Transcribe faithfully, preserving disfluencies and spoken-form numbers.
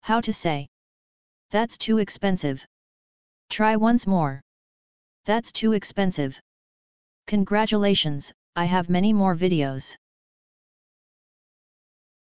How to say? That's too expensive. Try once more. That's too expensive. Congratulations, I have many more videos.